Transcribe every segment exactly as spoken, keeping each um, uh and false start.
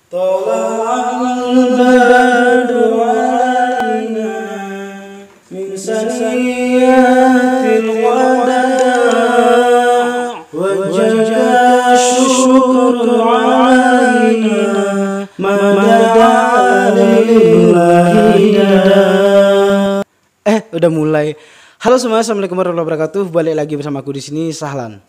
طلع البدر علينا من سنيات الوداع وجب الشكر علينا ما دعا لله. Eh, udah mulai. Halo semua, assalamualaikum warahmatullahi wabarakatuh. Balik lagi bersama aku di sini, Sahlan.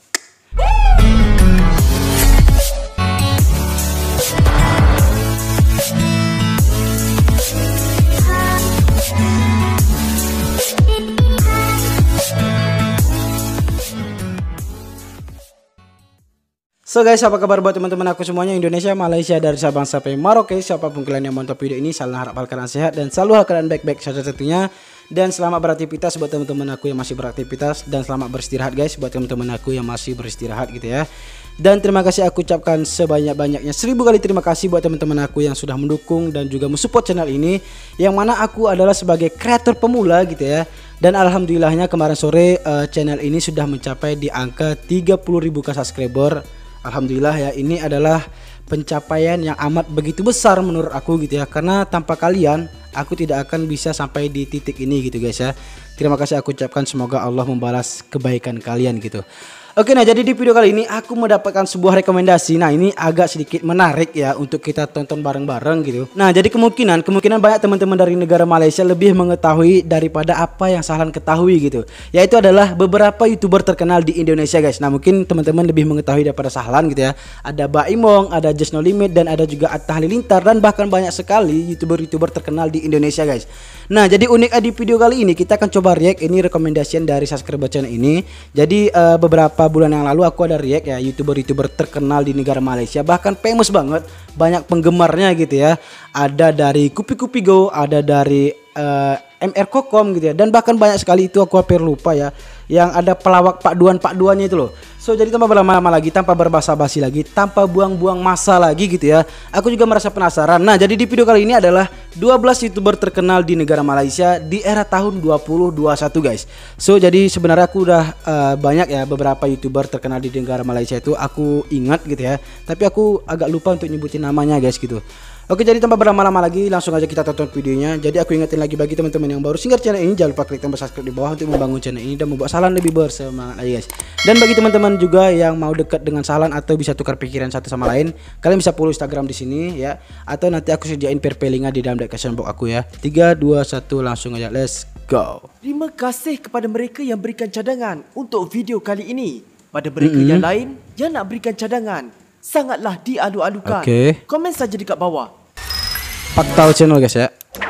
So guys, apa kabar buat teman-teman aku semuanya, Indonesia, Malaysia, dari Sabang sampai Merauke. Siapapun kalian yang menonton video ini, salam harap kalian sehat dan selalu kalian baik-baik saja tentunya. Dan selamat beraktivitas buat teman-teman aku yang masih beraktivitas, dan selamat beristirahat guys buat teman-teman aku yang masih beristirahat gitu ya. Dan terima kasih aku ucapkan sebanyak-banyaknya, seribu kali terima kasih buat teman-teman aku yang sudah mendukung dan juga mensupport channel ini, yang mana aku adalah sebagai kreator pemula gitu ya. Dan alhamdulillahnya kemarin sore uh, channel ini sudah mencapai di angka tiga puluh ribu subscriber. Alhamdulillah ya, ini adalah pencapaian yang amat begitu besar menurut aku gitu ya. Karena tanpa kalian aku tidak akan bisa sampai di titik ini gitu guys ya. Terima kasih aku ucapkan, semoga Allah membalas kebaikan kalian gitu. Oke, nah jadi di video kali ini aku mendapatkan sebuah rekomendasi. Nah ini agak sedikit menarik ya untuk kita tonton bareng-bareng gitu. Nah jadi kemungkinan kemungkinan banyak teman-teman dari negara Malaysia lebih mengetahui daripada apa yang Sahlan ketahui gitu. Yaitu adalah beberapa YouTuber terkenal di Indonesia guys. Nah mungkin teman-teman lebih mengetahui daripada Sahlan gitu ya. Ada Baimong, ada Just No Limit, dan ada juga Atta Halilintar, dan bahkan banyak sekali YouTuber-YouTuber terkenal di Indonesia guys. Nah jadi unik di video kali ini kita akan coba react, ini rekomendasian dari subscriber channel ini. Jadi uh, beberapa bulan yang lalu aku ada react ya YouTuber-YouTuber terkenal di negara Malaysia, bahkan famous banget, banyak penggemarnya gitu ya. Ada dari Kupi Kupi Go, ada dari uh, M R Kokom gitu ya, dan bahkan banyak sekali itu aku hampir lupa ya, yang ada pelawak Pak Duan Pak Duannya itu loh. So jadi tanpa berlama-lama lagi, tanpa berbasa-basi lagi, tanpa buang-buang masa lagi gitu ya, aku juga merasa penasaran. Nah jadi di video kali ini adalah dua belas YouTuber terkenal di negara Malaysia di era tahun dua ribu dua puluh satu guys. So jadi sebenarnya aku udah uh, banyak ya beberapa YouTuber terkenal di negara Malaysia itu aku ingat gitu ya, tapi aku agak lupa untuk nyebutin namanya guys gitu. Oke, jadi tanpa berlama-lama lagi langsung aja kita tonton videonya. Jadi aku ingetin lagi bagi teman-teman yang baru singgah channel ini, jangan lupa klik tombol subscribe di bawah untuk membangun channel ini dan membuat Sahlan lebih bersemangat lagi guys. Dan bagi teman-teman juga yang mau dekat dengan Sahlan atau bisa tukar pikiran satu sama lain, kalian bisa follow Instagram di sini ya, atau nanti aku sediain perpelingan di dalam description box aku ya. tiga dua satu langsung aja, let's go. Terima kasih kepada mereka yang berikan cadangan untuk video kali ini. Pada mereka mm-hmm. yang lain yang nak berikan cadangan, sangatlah dialu-alukan. Okay. Komen saja dekat bawah. Fakta channel guys ya.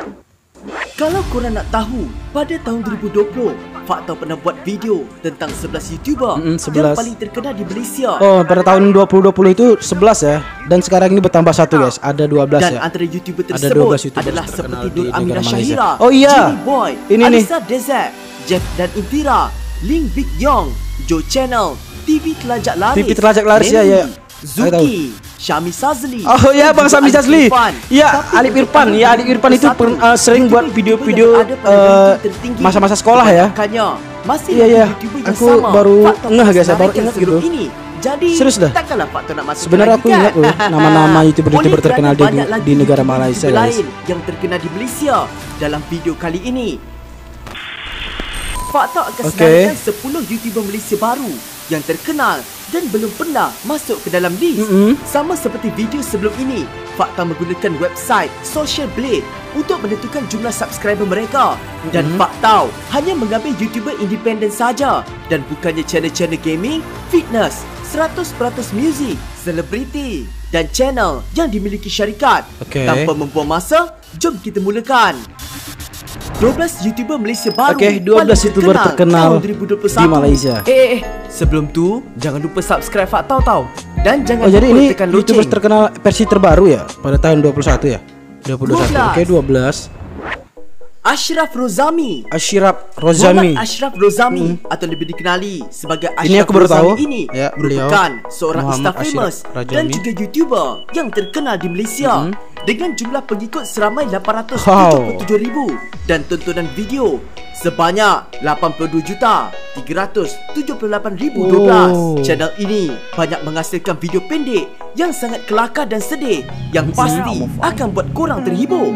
Kalau korang nak tahu, pada tahun dua ribu dua puluh Fakta pernah buat video tentang sebelas YouTuber mm -hmm, sebelas. Yang paling terkenal di Malaysia. Oh, pada tahun dua ribu dua puluh itu sebelas ya. Dan sekarang ini bertambah satu guys, ada dua belas dan ya. Dan antara YouTuber tersebut YouTuber adalah seperti Nur Aminah Syahira, oh iya, Jimmy Boy, ini Alisa Desert, Jeff dan Intira, Ling Big Yong, Joe Channel, T V Telajak Laris, T V Telajak Laris ya ya. Zuki, Syami Sazli. Oh ya, Bang Syami Sazli. Ya, Alif Irfan. Ya, Alif Irfan itu per, uh, sering buat video-video masa-masa uh, sekolah ya. Masih iya ya. Aku sama. baru ngeh guys, baru ingat gitu. Ini. Jadi serius dah. Sebenarnya aku ingat loh nama-nama YouTuber-YouTuber terkenal di, di negara Malaysia guys. Yang terkenal di Malaysia dalam video kali ini. Fakta akan okay. senaraikan sepuluh YouTuber Malaysia baru yang terkenal dan belum pernah masuk ke dalam list. Mm-hmm. Sama seperti video sebelum ini, Fakta menggunakan website Social Blade untuk menentukan jumlah subscriber mereka. Mm-hmm. Dan Fakta hanya mengambil YouTuber independen saja dan bukannya channel-channel gaming, fitness, seratus peratus muzik, selebriti dan channel yang dimiliki syarikat. Okay. Tanpa membuang masa, jom kita mulakan. dua belas YouTuber Malaysia baru. Okey, dua belas YouTuber terkenal di Malaysia. Eh, eh, eh, sebelum tu jangan lupa subscribe Fakta tau. Dan jangan oh, lupa jadi ini tekan YouTuber loceng. Terkenal versi terbaru ya pada tahun dua puluh satu ya. dua puluh satu. Okey, dua belas. Ashraf Rozami. Ashraf Rozami. Muhammad Ashraf Rozami hmm. atau lebih dikenali sebagai Ashraf ini aku baru Rozami tahu. ini ya, merupakan seorang Muhammad Insta famous dan juga YouTuber yang terkenal di Malaysia. Hmm. dengan jumlah pengikut seramai lapan ratus tujuh puluh tujuh ribu dan tontonan video sebanyak lapan puluh dua juta tiga ratus tujuh puluh lapan ribu dua belas. Oh. Channel ini banyak menghasilkan video pendek yang sangat kelakar dan sedih yang pasti akan buat korang terhibur.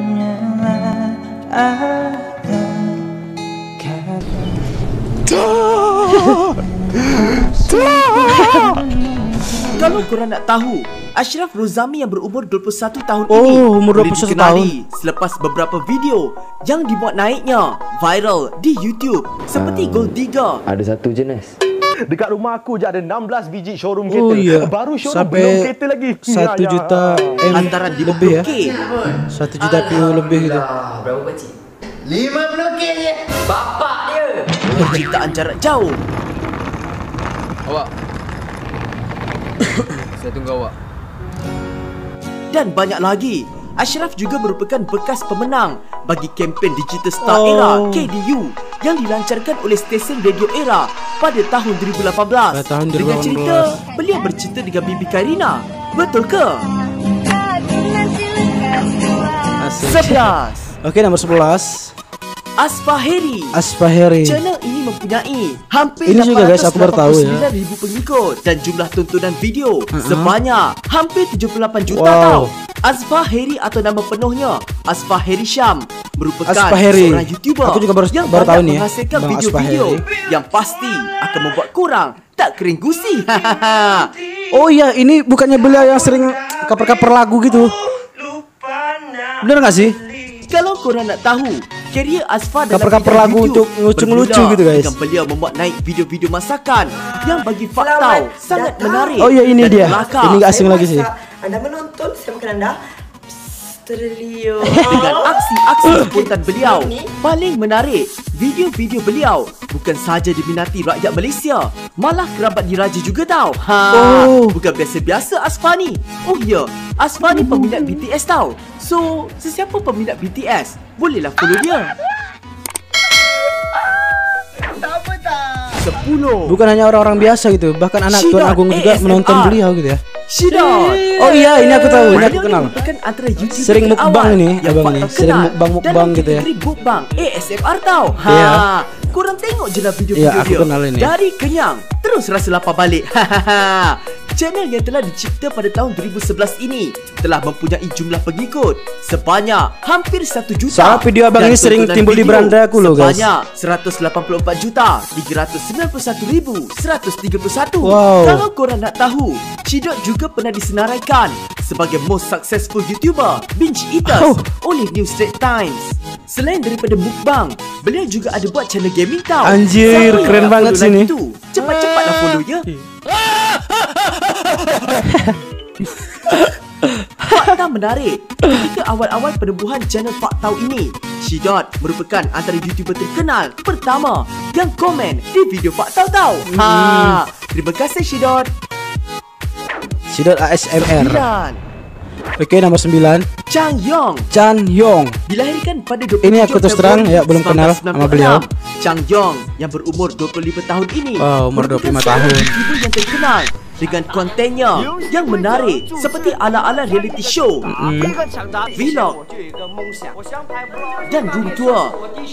Kalau korang nak tahu, Ashraf Rozami yang berumur dua puluh satu tahun Oh, ini umur dua boleh puluh satu dikenali selepas beberapa video yang dibuat naiknya viral di YouTube seperti Gold Digger. Ada satu je Nes. Dekat rumah aku je ada enam belas biji showroom Oh, kereta. iya. Baru showroom Sampai belum kereta lagi. Satu Ya, ya. juta M Antara lima lebih puluh ya. K Satu juta P U lebih gitu. Berapa kecil? lima puluh K je. Bapak dia. Percintaan jarak jauh. Awak. Saya tunggu awak. Dan banyak lagi. Ashraf juga merupakan bekas pemenang bagi kempen Digital Star Oh. Era K D U yang dilancarkan oleh stesen radio Era pada tahun dua ribu lapan belas. Pada tahun dua ribu Dengan lapan belas. cerita beliau bercinta dengan Bibi Karina. Betul ke? Asik. sebelas. Oke, nomor sebelas. Asfaheri. Asfaheri. Channel ini mempunyai hampir Ini juga, guys, aku baru tahu ya. lapan puluh sembilan ribu pengikut dan jumlah tontonan video Uh-huh. sebanyak hampir tujuh puluh lapan juta Wow. tau. Asfaheri atau nama penuhnya Asfaheri Syam merupakan Asfaheri. seorang YouTuber Aku juga baru- yang baru banyak tahu ni ya, menghasilkan Bang video-video Asfaheri. yang pasti akan membuat korang tak kering gusi. Oh iya, ini bukannya beliau yang sering cover-cover lagu gitu. Bener gak sih? Kalau korang nak tahu, karier Asfa dalam Cover-cover bidang lagu YouTube untuk ngelucu-ngelucu bermula gitu, guys. dengan beliau membuat naik video-video masakan yang bagi Faktau sangat menarik. Oh iya, ini dan dia. kelakar. Ini gak asing lagi sih. Anda menonton, saya bukan anda. Stereo. Dengan aksi-aksi spontan beliau paling menarik, video-video beliau bukan sahaja diminati rakyat Malaysia, malah kerabat diraja juga tau. Ha, Oh. bukan biasa-biasa Asfa ni. Oh ya, Asfa ni peminat B T S tau. So, sesiapa peminat B T S, bolehlah follow dia. sepuluh. Bukan hanya orang-orang biasa gitu, bahkan anak Tuan Syidot Agung juga A S M R. menonton beliau gitu ya. Syidot. Oh iya, ini aku tahu, ini aku Beliau kenal. merupakan antara YouTuber Sering terawal mukbang ini, yang abang patut ni. Sering kenal mukbang-mukbang dalam gitu ya. kategori mukbang A S M R tau. Ha. Iya. Korang tengok je lah video-video Iya, aku dia. kenal ini. Dari kenyang terus rasa lapar balik. Channel yang telah dicipta pada tahun dua ribu sebelas ini telah mempunyai jumlah pengikut sebanyak hampir satu juta. Soalnya video abang dan ini sering tontonan timbul di video beranda aku loh, guys. Sebanyak seratus lapan puluh empat juta tiga ratus sembilan puluh satu ribu seratus tiga puluh satu. Wow. Kalau korang nak tahu, Syidot juga pernah disenaraikan sebagai most successful YouTuber binge eaters Oh. oleh New Straits Times. Selain daripada mukbang, beliau juga ada buat channel gaming tau. Anjir, Siapa yang keren nak banget follow sini. lagi tu? Cepat-cepatlah follow ya. Fakta menarik, ketika awal-awal penubuhan channel Faktau ini, Syidot merupakan antara YouTuber terkenal pertama yang komen di video Faktau tau. Ha, terima kasih Syidot. Syidot A S M R. Dan Oke, nomor sembilan. Chang Yong Chan Yong. dilahirkan pada dua puluh tujuh Ini aku terus terang, ya, belum kenal sama beliau. Chang Yong yang berumur dua puluh lima tahun ini Oh, umur dua puluh lima merupakan seorang tahun. YouTuber yang terkenal dengan kontennya yang menarik seperti ala-ala reality show, vlog dan room tour.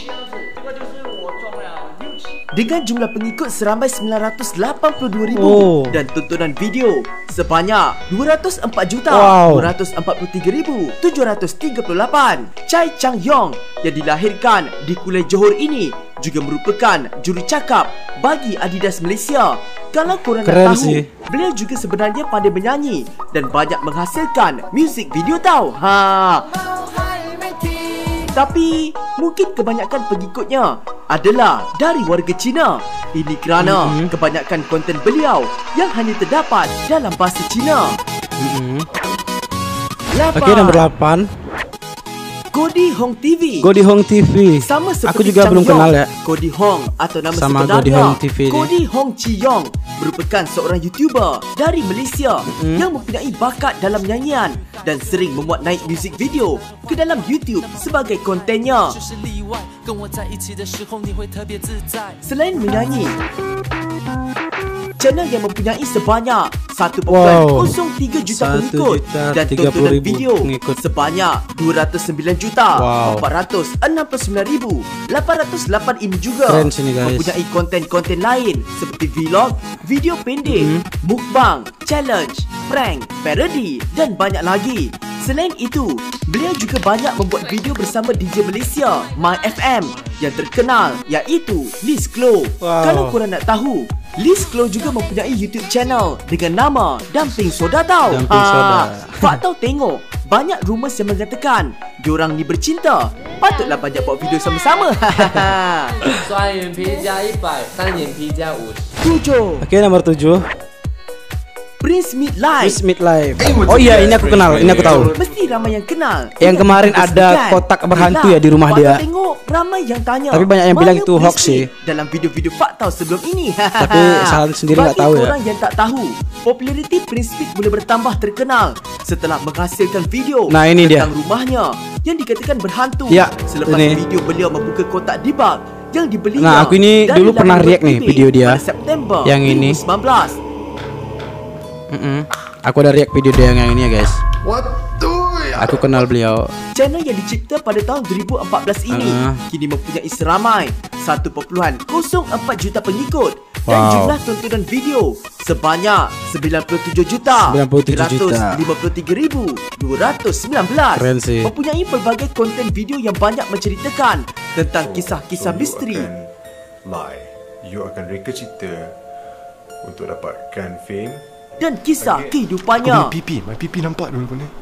Dengan jumlah pengikut seramai sembilan ratus lapan puluh dua ribu Oh. dan tontonan video sebanyak dua ratus empat juta Wow. dua ratus empat puluh tiga ribu tujuh ratus tiga puluh lapan. Chai Chang Yong yang dilahirkan di Kulai Johor ini juga merupakan juricakap bagi Adidas Malaysia. Kalau korang Keren nak tahu, sih. beliau juga sebenarnya pandai menyanyi dan banyak menghasilkan music video tau. Ha. Tapi mungkin kebanyakan pengikutnya adalah dari warga Cina. Ini kerana Mm-hmm. kebanyakan konten beliau yang hanya terdapat dalam bahasa Cina. Mm-hmm. lapan. Oke, nomor delapan. Godi Hong T V. Godi Hong T V. Sama seperti Aku juga Chang belum Yong, kenal ya. Godi Hong atau nama Sama sebenarnya Godi Hong T V ni. Godi Hong Chi Yong merupakan seorang YouTuber dari Malaysia Mm-hmm. yang mempunyai bakat dalam nyanyian dan sering memuat naik music video ke dalam YouTube sebagai kontennya. Selain menyanyi, Channel yang mempunyai sebanyak satu perpuluhan kosong tiga juta Wow. pengikut satu juta dan tiga puluh tontonan ribu video pengikut. sebanyak dua ratus sembilan juta Wow. empat ratus enam puluh sembilan ribu lapan ratus lapan ini juga Keren sini, guys. mempunyai konten-konten lain seperti vlog, video pendek, Mhm. mukbang, challenge, prank, parody dan banyak lagi. Selain itu, beliau juga banyak membuat video bersama D J Malaysia My F M yang terkenal iaitu Liz Klo. Wow. Kalau korang nak tahu, Liz Klo juga mempunyai YouTube channel dengan nama Dumping Soda tau. Dumping Soda. Fak tahu tengok, banyak rumours yang mengatakan diorang ni bercinta. Patutlah banyak buat video sama-sama. 双眼皮加一百，单眼皮加五十。 Tujuh, Oke, nomor tujuh. Prince Midlife. Chris Midlife. Oh iya, ini aku kenal, ini aku tahu. Mesti ramai yang kenal. Yang kemarin Tidak ada segan. kotak berhantu Yelah, ya di rumah Fak dia. tahu tengok, ramai yang tanya. Tapi banyak yang bilang mana itu Prince hoax sih. Mid dalam video-video Fak tahu sebelum ini. Tapi Salan sendiri nggak tahu ya. Bagi orang yang tak tahu, populariti Prince Mid boleh bertambah terkenal setelah menghasilkan video Nah, ini dia. tentang rumahnya yang dikatakan berhantu. Ya, Selepas ini. video beliau membuka kotak debug yang dibelinya. Nah, aku ini dari dulu pernah laman react nih T V video dia. pada September Yang ini. dua ribu sembilan belas. Mm-mm. Aku ada react video dia yang ini ya guys. What the? Aku kenal beliau. Channel yang dicipta pada tahun dua ribu empat belas ini Uh. kini mempunyai seramai satu perpuluhan kosong empat juta pengikut dan Wow. jumlah tontonan video sebanyak sembilan puluh tujuh juta sembilan puluh tujuh juta. lima puluh tiga ribu dua ratus sembilan belas. Keren sih. Mempunyai pelbagai konten video yang banyak menceritakan tentang kisah-kisah misteri. Lie. You akan reka cerita untuk dapatkan fame. Dan kisah Aku kehidupannya. punya pipi, my pipi nampak dulu ni.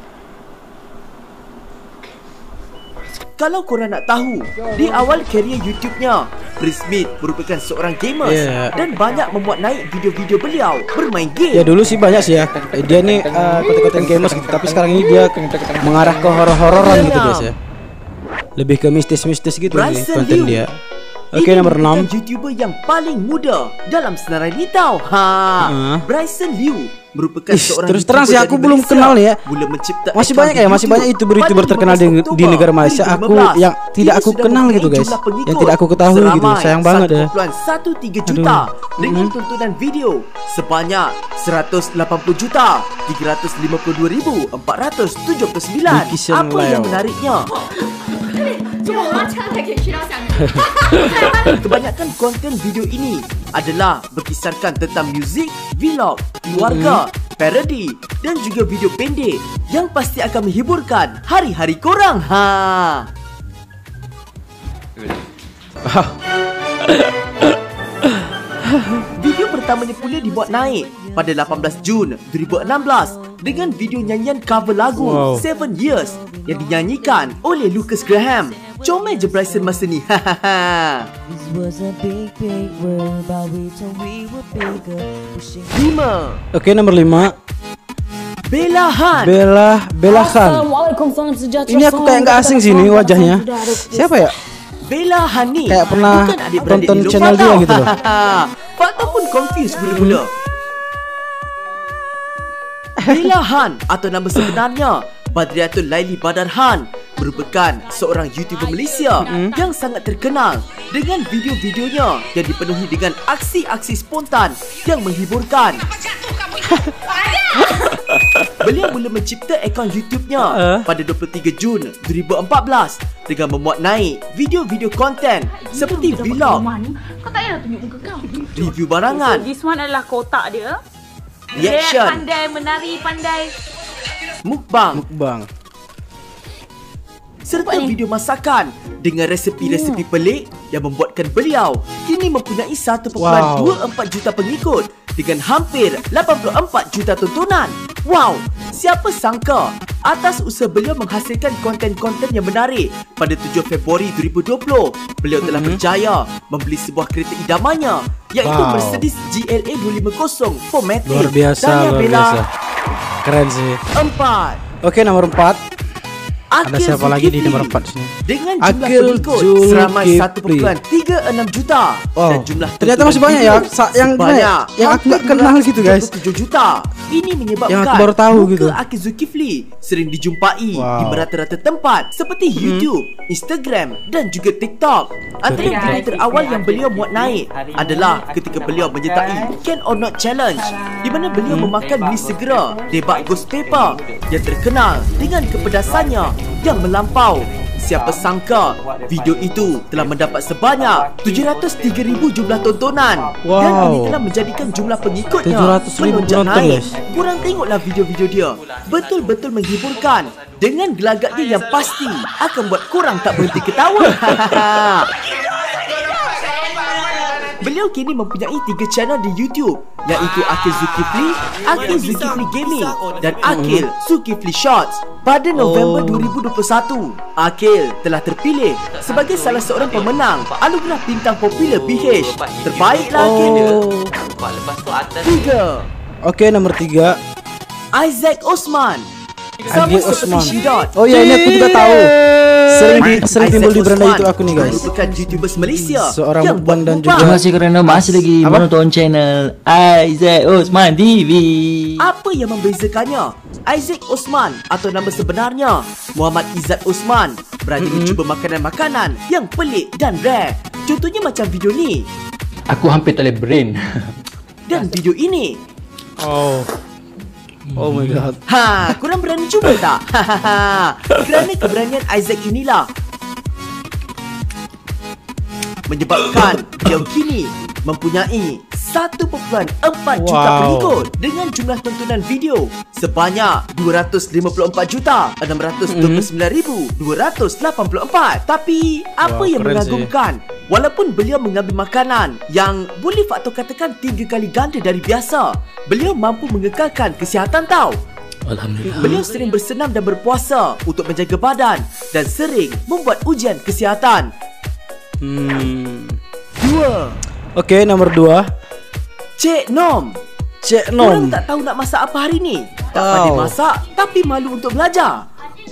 Kalau korang nak tahu, di awal karier YouTube-nya, Prince Mid merupakan seorang gamers Yeah. dan banyak memuat naik video-video beliau bermain game. Ya dulu sih banyak sih ya. Dia nih uh, konten-konten gamers gitu. Tapi sekarang ini dia mengarah ke horor-hororan gitu guys ya. Lebih ke mistis-mistis gitu nih Bryson konten Liu. dia. Oke, Ini nomor enam. merupakan YouTuber yang paling muda dalam senarai ni tau. Ha. Uh. Bryson Liu merupakan Ish, seorang terus terang YouTuber sih aku dari belum Malaysia. kenal ya. Mula mencipta Masih akaun banyak ya, di masih YouTube banyak YouTuber-YouTuber pada terkenal di, lima belas di Oktober negara Malaysia. dua ribu Aku lima belas. yang tidak Kini aku sudah kenal mempunyai gitu guys. jumlah pengikut Yang tidak aku ketahui gitu. seramai Sayang banget ya. satu perpuluhan tiga juta dengan Mhm. tontonan video sebanyak seratus lapan puluh juta tiga ratus lima puluh dua ribu empat ratus tujuh puluh sembilan. Vicky Shen Apa yang Leo. menariknya? 这么花枪才可以去到香港。 Kebanyakan konten video ini adalah berkisarkan tentang muzik, vlog, keluarga, parody dan juga video pendek yang pasti akan menghiburkan hari-hari korang. Ha. Video pertamanya pula dibuat naik pada lapan belas Jun dua ribu enam belas dengan video nyanyian cover lagu Wow. Seven Years yang dinyanyikan oleh Lucas Graham. Comel je Bryson masa ni. Lima, Oke, nomor lima. Bella Han. Bella Bella Khan. Assalamualaikum, salam sejahtera. Ini aku kayak nggak asing sih ini wajahnya. Siapa ya? Bella Han ni Kayak pernah bukan adik-beradik tonton di Lofa channel dia tau. gitu loh. Fakta pun confused mula-mula. Bella Han atau nama sebenarnya Badriatul Laili Badar Han merupakan seorang YouTuber Malaysia Hmm. yang sangat terkenal dengan video-videonya yang dipenuhi dengan aksi-aksi spontan yang menghiburkan. Beliau mula mencipta akaun YouTube-nya Uh. pada dua puluh tiga Jun dua ribu empat belas dengan memuat naik video-video konten seperti vlog, Kau tak payah tunjuk muka kau. review barangan, This one adalah kotak dia. Dia reaction, pandai menari, pandai. mukbang Bang. serta video masakan dengan resepi-resepi pelik yang membuatkan beliau kini mempunyai satu perpuluhan dua empat juta pengikut dengan hampir lapan puluh empat juta tontonan. Wow, siapa sangka atas usaha beliau menghasilkan konten-konten yang menarik pada tujuh Februari dua ribu dua puluh, beliau telah Mhm. berjaya membeli sebuah kereta idamannya iaitu Wow. Mercedes G L A dua lima kosong four matic. Luar biasa, Tahniah luar Bella. biasa. Keren sih. Empat, Oke, nomor empat. Ada Akil siapa lagi di Zulkifli nomor empat sini? dengan jumlah Akil pengikut Zulkifli. seramai satu perpuluhan tiga enam juta Wow. dan jumlah Ternyata masih banyak ya, sa- yang banyak yang aku nggak kenal gitu, guys. tujuh juta. Ini menyebabkan Yang aku baru tahu muka gitu. Akil Zulkifli sering dijumpai Wow. di merata-rata tempat seperti YouTube, Instagram dan juga TikTok. Antara video terawal yang beliau muat naik adalah ketika beliau menyertai Can or Not Challenge, di mana beliau memakan mie segera debak Ghost Paper yang terkenal dengan kepedasannya yang melampau. Siapa sangka video itu telah mendapat sebanyak tujuh ratus tiga ribu jumlah tontonan. Wow. Dan ini telah menjadikan jumlah pengikutnya tujuh ratus ribu melonjak penonton, naik. guys. Kurang tengoklah video-video dia. Betul-betul menghiburkan. Dengan gelagatnya yang pasti akan buat korang tak berhenti ketawa. Beliau kini mempunyai tiga channel di YouTube, iaitu Akil Zulkifli, Akil Zulkifli Gaming dan Akil Zulkifli Shorts. Pada November Oh. dua ribu dua puluh satu, Akil telah terpilih sebagai salah seorang pemenang anugerah bintang popular B H. Terbaiklah Akil. Oh. Lepas tu atas Tiga, Oke, nomor tiga. Isaac Osman. Sama Isaac seperti Osman. Shidot. Oh ya, ini aku juga tahu. Sering di, sering Isaac timbul di beranda Osman itu aku nih, guys. merupakan YouTubers Malaysia Seorang yang mukbang dan buat juga- Terima kasih kerana masih lagi Apa? menonton channel Isaac Osman T V. Apa yang membezakannya? Isaac Osman atau nama sebenarnya Muhammad Izzat Osman berani mm-hmm. mencuba makanan-makanan yang pelik dan rare. Contohnya macam video ni Aku hampir tak boleh brain. dan video ini. Oh. Oh my god. Ha, korang berani cuba tak? Kerana keberanian Isaac inilah menyebabkan dia kini mempunyai satu perpuluhan empat juta Wow. pengikut dengan jumlah tontonan video sebanyak dua ratus lima puluh empat juta enam ratus dua puluh sembilan ribu dua ratus lapan puluh empat. Tapi apa Wow, yang keren mengagumkan, walaupun beliau mengambil makanan yang boleh faktor katakan tiga kali ganda dari biasa, beliau mampu mengekalkan kesihatan tau. Alhamdulillah. Beliau sering bersenam dan berpuasa untuk menjaga badan dan sering membuat ujian kesihatan. Hmm. Dua, Oke, nomor dua. Cik Nom. Cik Korang Nom. tak tahu nak masak apa hari ni? Tak Oh. pandai masak tapi malu untuk belajar.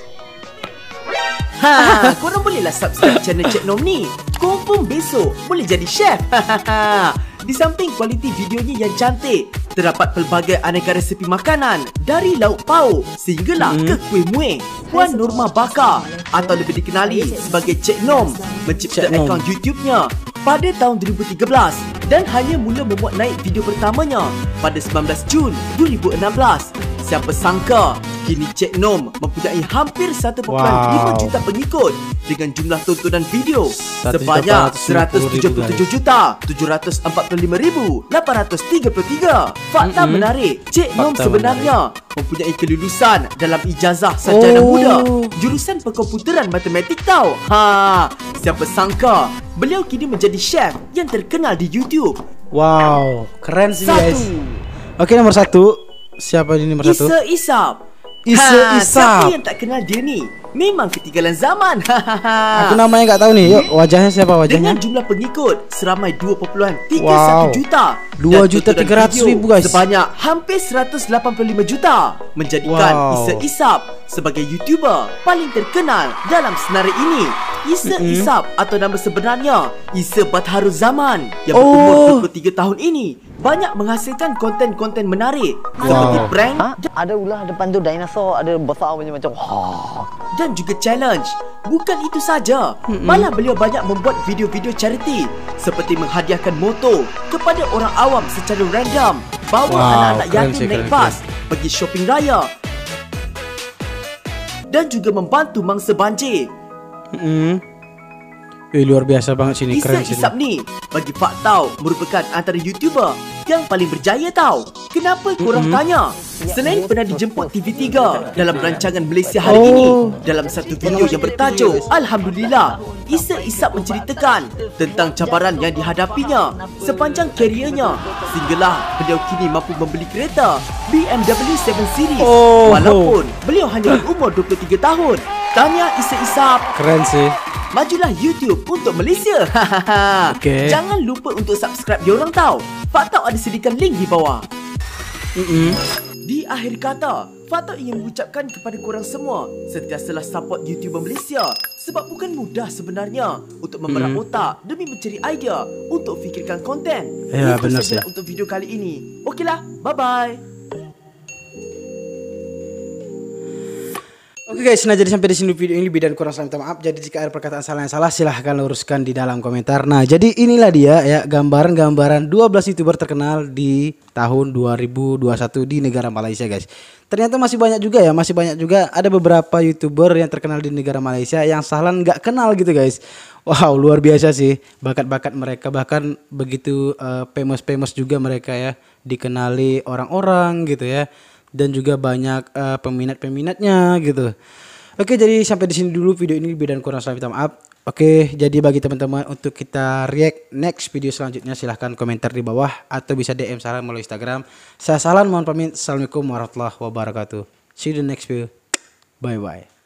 Ha, korang bolehlah subscribe channel Cik Nom ni. Confirm besok boleh jadi chef. Di samping kualiti videonya yang cantik, terdapat pelbagai aneka resepi makanan dari lauk pauk sehinggalah Hmm. ke kuih muih. Puan Norma Bakar atau lebih dikenali sebagai Cik Nom mencipta Cik Nom. akaun YouTube-nya pada tahun dua ribu tiga belas dan hanya mula memuat naik video pertamanya pada sembilan belas Jun dua ribu enam belas. Siapa sangka kini Cik Nom mempunyai hampir satu perpuluhan lima Wow. juta pengikut dengan jumlah tontonan video satu juta sebanyak empat ratus lima seratus puluh tujuh ribu, puluh tujuh juta tujuh ratus empat puluh lima ribu lapan ratus tiga puluh tiga. Fakta Mm-mm. menarik, Cik Nom Fakta sebenarnya mempunyai kelulusan dalam ijazah sarjana Oh. muda jurusan perkomputeran matematik tau. Ha, siapa sangka beliau kini menjadi chef yang terkenal di YouTube. Wow, keren sih, Satu, guys. Oke, nomor satu. Siapa ini nomor satu? Isa Isap. Isa Ha, Isap. Siapa yang tak kenal dia ni? Memang ketinggalan zaman. Aku namanya nggak tahu nih. Yuk, wajahnya siapa wajahnya? Dengan jumlah pengikut seramai dua perpuluhan tiga Wow. satu juta dua dan juta tontonan tiga ratus video ribu, guys. sebanyak hampir seratus lapan puluh lima juta, menjadikan Wow. Isa Isap sebagai YouTuber paling terkenal dalam senarai ini. Isa Mm-mm. Isap atau nama sebenarnya Isa Batharul Zaman yang Oh. berumur dua puluh tiga tahun ini banyak menghasilkan konten-konten menarik seperti Wow. prank Ada ulah depan tu dinosaur, ada besar macam-macam. Ha. dan juga challenge. Bukan itu saja, malah beliau banyak membuat video-video charity seperti menghadiahkan motor kepada orang awam secara random, bawa Wow, anak-anak keren yatim sih, naik keren, bas pergi shopping raya dan juga membantu mangsa banjir. Hmm. Eh, luar biasa banget sini, Isa keren sini. Isap ni bagi Pak Tau merupakan antara YouTuber yang paling berjaya tau. Kenapa korang Mm-mm. tanya? Selain pernah dijemput T V tiga dalam rancangan Malaysia Hari Oh. Ini, dalam satu video yang bertajuk Alhamdulillah, Isa Isap menceritakan tentang cabaran yang dihadapinya sepanjang keriernya sehinggalah beliau kini mampu membeli kereta B M W tujuh Series Oh. walaupun beliau hanya berumur dua puluh tiga tahun. Tanya Isa Isap. Keren sih. Majulah YouTube untuk Malaysia. Okey. Jangan lupa untuk subscribe diorang tau. Pak Tau ada sediakan link di bawah. Mm-mm. Di akhir kata, Fakta ingin mengucapkan kepada korang semua, sentiasalah support YouTuber Malaysia sebab bukan mudah sebenarnya untuk memerap hmm. otak demi mencari idea untuk fikirkan konten. Ya, Itu benar saja sih. untuk video kali ini. Okeylah, bye-bye. Oke guys, nah jadi sampai di sini video ini, lebih dan kurang saya minta maaf. Jadi jika ada perkataan salah yang salah silahkan luruskan di dalam komentar. Nah jadi inilah dia ya gambaran-gambaran dua belas YouTuber terkenal di tahun dua ribu dua puluh satu di negara Malaysia guys. Ternyata masih banyak juga ya, masih banyak juga ada beberapa YouTuber yang terkenal di negara Malaysia yang Sahlan nggak kenal gitu guys. Wow, luar biasa sih bakat-bakat mereka, bahkan begitu uh, famous-famous juga mereka ya, dikenali orang-orang gitu ya. Dan juga banyak uh, peminat-peminatnya gitu. Oke, jadi sampai di sini dulu video ini, lebih dan kurang saya minta maaf. Oke, jadi bagi teman-teman untuk kita react next video selanjutnya silahkan komentar di bawah atau bisa D M Sahlan melalui Instagram. Saya Sahlan, mohon pamit. Assalamualaikum warahmatullahi wabarakatuh. See you in the next video. Bye bye.